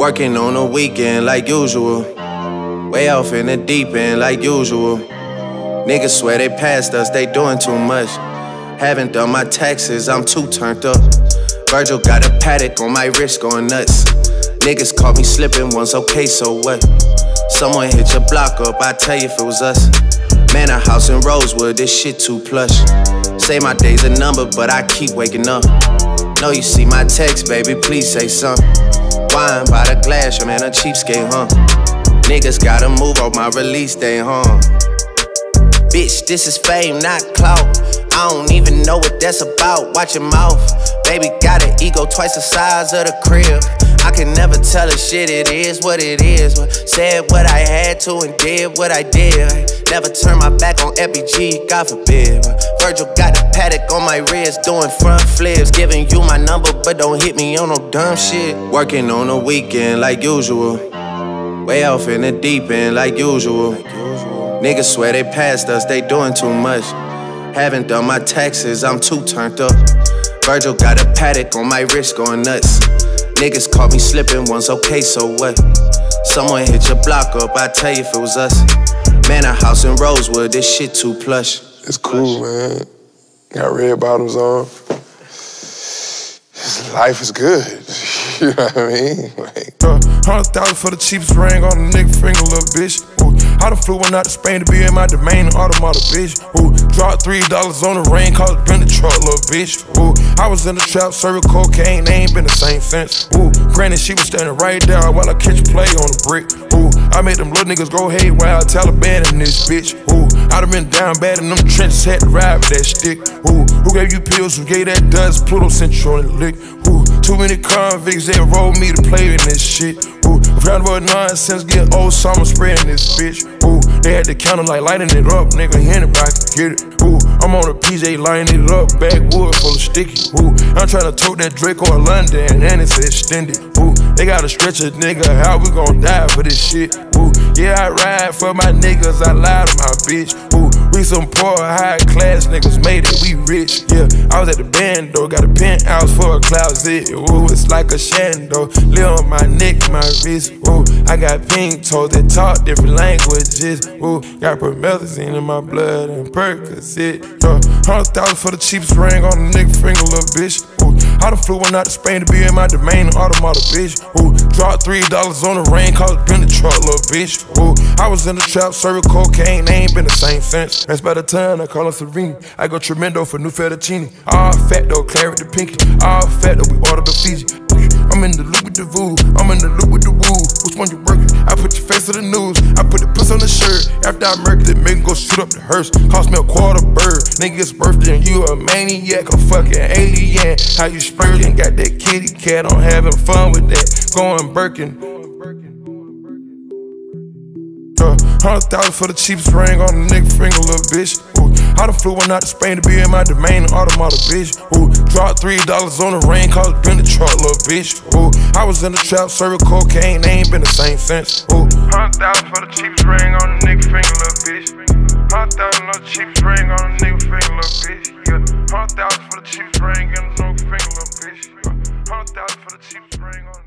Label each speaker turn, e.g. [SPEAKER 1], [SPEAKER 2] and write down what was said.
[SPEAKER 1] Working on the weekend like usual. Way off in the deep end like usual. Niggas swear they passed us, they doing too much. Haven't done my taxes, I'm too turned up. Virgil got a paddock on my wrist going nuts. Niggas caught me slipping once, okay, so what? Someone hit your block up, I tell you if it was us. Man, a house in Rosewood, this shit too plush. Say my day's a number, but I keep waking up. Know you see my text, baby, please say something. Wine by the glass, your man a cheapskate, huh? Niggas gotta move on my release day, huh? Bitch, this is fame, not clout. I don't even know what that's about, watch your mouth. Baby got an ego twice the size of the crib. I can never tell a shit, it is what it is. Said what I had to and did what I did. Never turn my back on FBG, God forbid. Virgil got a paddock on my wrist, doing front flips. Giving you my number, but don't hit me on no dumb shit. Working on the weekend like usual. Way off in the deep end like usual. Niggas swear they passed us, they doing too much. Haven't done my taxes, I'm too turned up. Virgil got a paddock on my wrist going nuts. Niggas caught me slipping once, okay, so what? Someone hit your block up, I tell you if it was us. Man, a house in Rosewood, this shit too plush.
[SPEAKER 2] It's cool, man. Got red bottoms on. Life is good. You know what I mean? Like,
[SPEAKER 3] 100,000 for the cheapest ring on a nigga finger, little bitch. Ooh, I done flew one out to Spain to be in my domain, automata, bitch. Ooh, dropped $3 on the rain, cause it been the truck, little bitch. Ooh, I was in the trap, serving cocaine, they ain't been the same since. Ooh, granted, she was standing right there while I catch a play on the brick. Ooh, I made them little niggas go haywire, Taliban in this bitch. Ooh, I done been down bad in them trenches, had to ride with that stick. Ooh, who gave you pills, who gave that dust, Pluto sent you on the lick. Ooh, too many convicts, they enrolled me to play in this shit. Ooh, round about nonsense, get old summer spreading this bitch. Ooh, they had the counter like lighting it up, nigga, anybody can get it. Ooh, I'm on a PJ lining it up, backwood full of sticky. Ooh, I'm tryna tote that Draco or London, and it's extended. Ooh, they gotta stretch a nigga, how we gon' die for this shit? Ooh, yeah, I ride for my niggas, I lie to my bitch. Ooh, we some poor, high class niggas, made it, we rich. Yeah, I was at the band though, got a penthouse for a closet. Ooh, it's like a shando, live on my neck, my wrist. Ooh, I got pink toes that talk different languages. Ooh, got promethazine in my blood and Percocet. 100,000 for the cheapest ring on a nigga finger, little bitch. Ooh, I done flew one out to Spain to be in my domain, automata, bitch. Ooh, dropped $3 on the rain, cause it been the truck, little bitch. Ooh, I was in the trap, serving cocaine, they ain't been the same since. That's by the time I call her Serene. I go Tremendo for new fettuccine. All fat though, claret the pinky. All fat though, we ordered the Fiji. I'm in the loop with the voo, I'm in the loop with the woo. Which one you working? I put your face on the news, I put the puss on the shirt. After I murked it, make him go shoot up the hearse. Cost me a quarter bird. Nigga's birthday and you a maniac, a fucking alien. How you spurting? Got that kitty cat, I'm having fun with that. Going Birkin. 100,000 for the cheapest ring on a nigga finger, little bitch. Ooh, I done flew one out to Spain to be in my domain, automata, bitch. Ooh, dropped $3 on the rain, cause it been the truck, little bitch. Ooh, I was in the trap, serving cocaine, they ain't been the same since. Ooh, 100,000 for the cheapest ring on a nigga finger, little bitch. 100,000 on the cheapest ring on a nigga finger, little bitch. Yeah, 100,000 for the cheapest ring on a nigga finger, little bitch. 100,000 for the cheapest ring on